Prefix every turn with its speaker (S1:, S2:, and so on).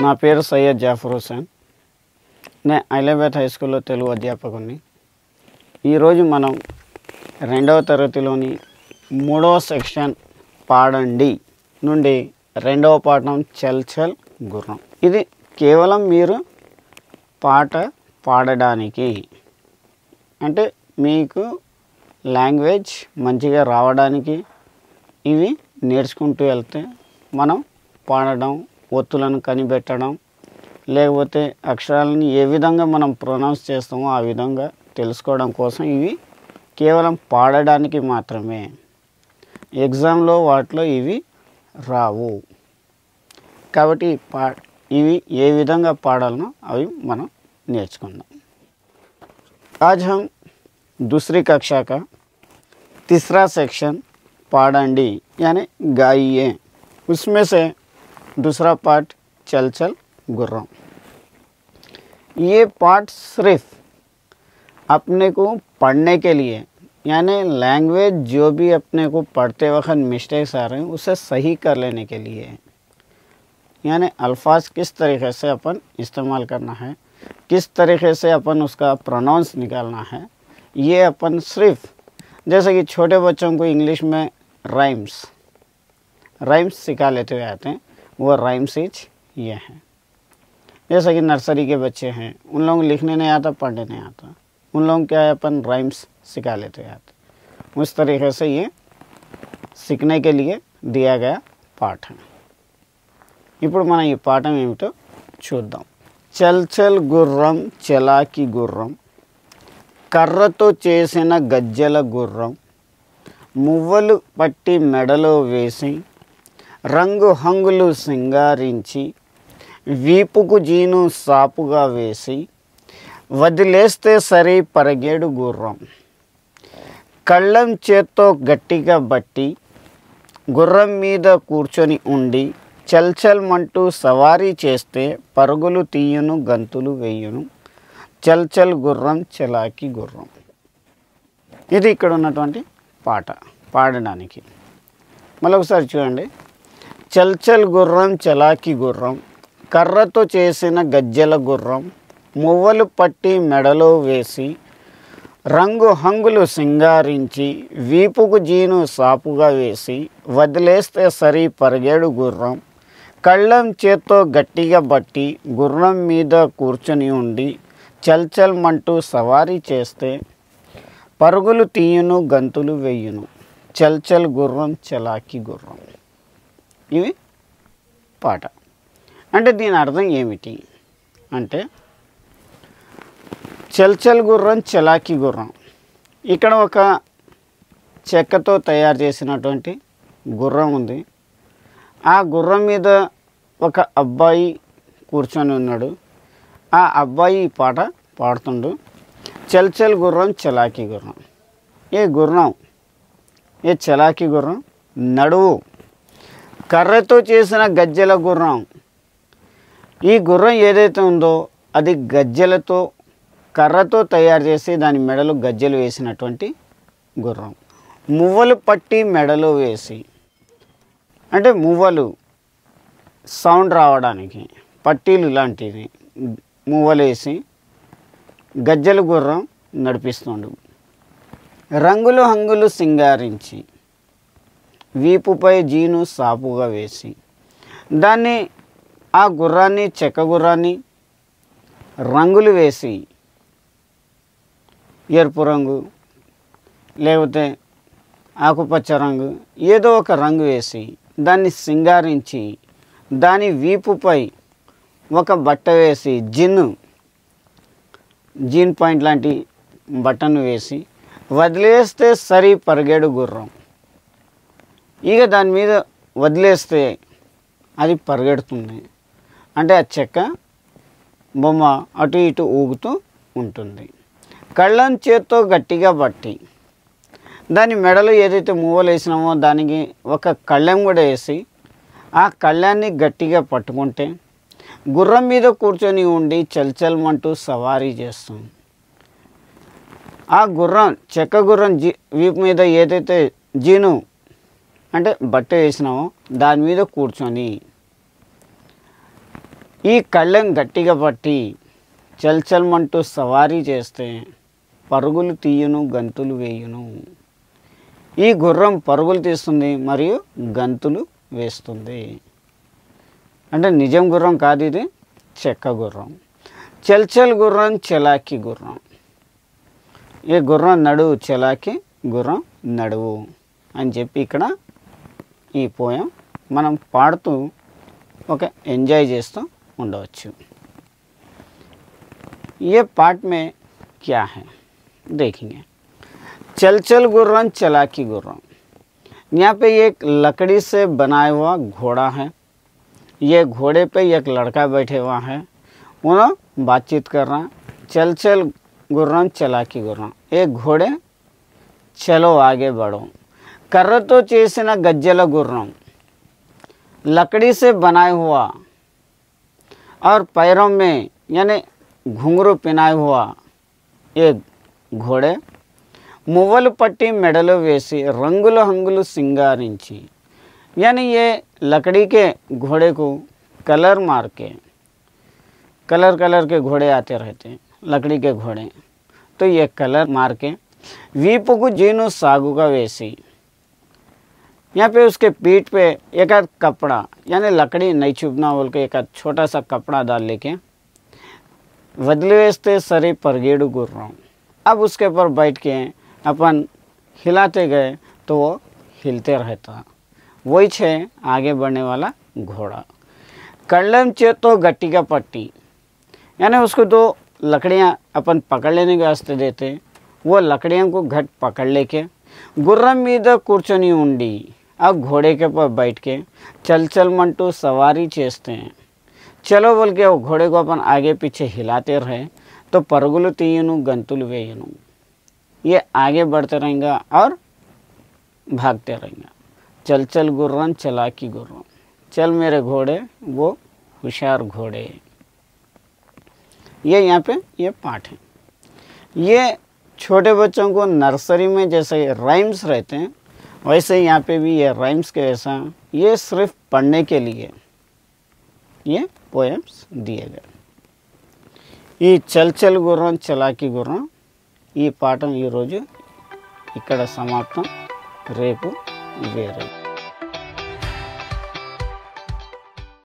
S1: నా పేరు సయ్యద్ జాఫర్ హుసేన్. నేను ఐలాబాద్ హై స్కూల్లో తెలుగు అధ్యాపకుడిని. ఈరోజు మనం 2వ తరగతిలోని 3వ సెక్షన్ పాడండి నుండి 2వ పాఠం చల్ చల్ గుర్రం. ఇది కేవలం మీరు పాట పాడడానికి, అంటే మీకు లాంగ్వేజ్ మంచిగా రావడానికి ఇవి నేర్చుకుంటూ వెళ్తే మనం పాడడం, ఒత్తులను కనిపెట్టడం, లేకపోతే అక్షరాలను ఏ విధంగా మనం ప్రొనౌన్స్ చేస్తామో ఆ విధంగా తెలుసుకోవడం కోసం ఇవి కేవలం పాడడానికి మాత్రమే. ఎగ్జామ్లో వాటిలో ఇవి రావు. కాబట్టి ఇవి ఏ విధంగా పాడాలనో అవి మనం నేర్చుకుందాం. आज हम दूसरी कक्षा का तीसरा सेक्शन पाडंडी यानी गाइए, उसमें से दूसरा पार्ट चल चल गुर्रम. ये पार्ट सिर्फ अपने को पढ़ने के लिए, यानी लैंग्वेज जो भी अपने को पढ़ते वक्त मिस्टेक्स आ रहे हैं उसे सही कर लेने के लिए है. यानी अल्फाज किस तरीके से अपन इस्तेमाल करना है, किस तरीके से अपन उसका प्रोनाउंस निकालना है, ये अपन सिर्फ जैसे कि छोटे बच्चों को इंग्लिश में राइम्स सिखा लेते हुए आते हैं, वो राइम्स ये हैं. जैसे कि नर्सरी के बच्चे हैं, उन लोगों को लिखने नहीं आता, पढ़ने नहीं आता, उन लोगों क्या है अपन राइम्स सिखा लेते हुए आते. उस तरीके से ये सीखने के लिए दिया गया पाठ है. ఇప్పుడు మనం ఈ పాఠం ఏమిటో చూద్దాం. చల్ చల్ గుర్రం చలాకి గుర్రం, కర్రతో చేసిన గజ్జెల గుర్రం, మువ్వలు పట్టి మెడలో వేసి, రంగు హంగులు సింగారించి, వీపుకు జీను సాపుగా వేసి, వదిలేస్తే సరి పరిగెడు గుర్రం, కళ్ళం చేత్తో గట్టిగా బట్టి, గుర్రం మీద కూర్చొని ఉండి, చల్ చల్ మంటూ సవారీ చేస్తే పరుగులు తీయును గంతులు వేయును, చల్ చల్ గుర్రం చలాకి గుర్రం. ఇది ఇక్కడ ఉన్నటువంటి పాట పాడడానికి. మళ్ళీ ఒకసారి చూడండి. చల్ చల్ గుర్రం చలాకి గుర్రం, కర్రతో చేసిన గజ్జెల గుర్రం, మువ్వలు పట్టి మెడలో వేసి, రంగు హంగులు సింగారించి, వీపుకు జీను సాపుగా వేసి, వదిలేస్తే సరి పరిగెడు గుర్రం, కళ్ళం చేత్తో గట్టిగా బట్టి, గుర్రం మీద కూర్చొని ఉండి, చల్ చల్ మంటూ సవారీ చేస్తే పరుగులు తీయును గంతులు వేయును, చల్ చల్ గుర్రం చలాకి గుర్రం. ఇవి పాట. అంటే దీని అర్థం ఏమిటి అంటే, చల్ చల్ గుర్రం చలాకి గుర్రం, ఇక్కడ ఒక చెక్కతో తయారు చేసినటువంటి గుర్రం ఉంది. ఆ గుర్రం మీద ఒక అబ్బాయి కూర్చొని ఉన్నాడు. ఆ అబ్బాయి ఈ పాట పాడుతుండు. చల్ చల్ గుర్రం చలాకి గుర్రం, ఏ గుర్రం, ఏ చలాకి గుర్రం, నడువు, కర్రతో చేసిన గజ్జెల గుర్రం. ఈ గుర్రం ఏదైతే ఉందో అది గజ్జెలతో, కర్రతో తయారు చేసి దాని మెడలో గజ్జెలు వేసినటువంటి గుర్రం. మువ్వలు పట్టి మెడలో వేసి, అంటే మువ్వలు సౌండ్ రావడానికి, పట్టీలు లాంటివి మువ్వలు వేసి గజ్జెల గుర్రం నడిపిస్తుండు. రంగులు హంగులు సింగారించి, వీపుపై జీను సాపుగా వేసి, దాన్ని ఆ గుర్రాన్ని, చెక్క గుర్రాన్ని రంగులు వేసి, ఎరుపు రంగు లేకపోతే ఆకుపచ్చ రంగు ఏదో ఒక రంగు వేసి దాన్ని సింగారించి, దాని వీపుపై ఒక బట్ట వేసి, జీన్ పాయింట్ లాంటి బట్టను వేసి, వదిలేస్తే సరి పరిగెడు గుర్రం. ఇక దాని మీద వదిలేస్తే అది పరిగెడుతుంది. అంటే ఆ చెక్క బొమ్మ అటు ఇటు ఊగుతూ ఉంటుంది. కళ్ళం చేత్తో గట్టిగా బట్టి, దాని మెడలో ఏదైతే మువ్వలు వేసినామో దానికి ఒక కళ్ళెం కూడా వేసి, ఆ కళ్ళాన్ని గట్టిగా పట్టుకుంటే గుర్రం మీద కూర్చొని ఉండి చల్ చల్ మంటూ సవారీ చేస్తుంది. ఆ గుర్రం, చెక్క గుర్రం వీపు మీద ఏదైతే జీను అంటే బట్ట వేసినామో దాని మీద కూర్చొని ఈ కళ్ళెం గట్టిగా పట్టి చల్చల్మంటూ సవారీ చేస్తే పరుగులు తీయును గంతులు వేయును. ఈ గుర్రం పరుగులు తీస్తుంది మరియు గంతులు వేస్తుంది. అంటే నిజం గుర్రం కాదు, ఇది చెక్క గుర్రం. చల్చల్ గుర్రం చలాకీ గుర్రం. ఈ గుర్రం నడువు, చలాకీ గుర్రం నడువు అని చెప్పి ఇక్కడ ఈ పోయం మనం పాడుతూ ఒక ఎంజాయ్ చేస్తూ ఉండవచ్చు. ये पार्ट में क्या है देखेंगे. चलचल गुर्रम चलाकी गुर्रम. यहाँ पे एक लकड़ी से बनाया हुआ घोड़ा है. ये घोड़े पे एक लड़का बैठे हुआ है, उन्होंने बातचीत कर रहा. चलचल गुर्रम चलाकी गुर्रम. एक घोड़े चलो आगे बढ़ो. कर्रतो चेसिन गज्जल गुर्रम. लकड़ी से बनाया हुआ और पैरों में यानी घुंघरू पिनाया हुआ एक घोड़े मुव्वल पट्टी मेडलो वेसी रंगुल हंगुल सिंगारिंची. यानी ये लकड़ी के घोड़े को कलर मार के, कलर के घोड़े आते रहते हैं, लकड़ी के घोड़े, तो ये कलर मार के वीप को जीनो सागु का वेसी. यहाँ पे उसके पीठ पे एक आध कपड़ा यानी लकड़ी नहीं चुभना बोल के एक आध छोटा सा कपड़ा डाल लेके वदलेस्ते सरी परगेड़ू गुर्रम. अब उसके ऊपर बैठ के अपन हिलाते गए तो वो हिलते रहता. वही छे आगे बढ़ने वाला घोड़ा. कड़लम चे तो गट्टी का पट्टी, यानी उसको दो लकड़ियाँ अपन पकड़ लेने के वास्ते देते, वो लकड़ियों को घट पकड़ लेके गुर्रम मीद कुर्चनी उंडी. अब घोड़े के ऊपर बैठ के चल मंटू सवारी चेस्ते हैं. चलो बोल के वो घोड़े को अपन आगे पीछे हिलाते रहे तो परगुलु तीयुनु गंतुलु वेयुनु. ये आगे बढ़ते रहेंगे और भागते रहेंगे. चल गुर्रम चलाकी गुर्रम. चल मेरे घोड़े, वो होशियार घोड़े. ये यहाँ पे ये पाठ है. ये छोटे बच्चों को नर्सरी में जैसे राइम्स रहते हैं वैसे यहाँ पे भी ये राइम्स के ऐसा, ये सिर्फ पढ़ने के लिए ये पोएम्स दिए गए. ఈ చల్చల్ గుర్రం చలాకీ గుర్రం ఈ పాఠం ఈరోజు ఇక్కడ సమాప్తం. రేపు వేరే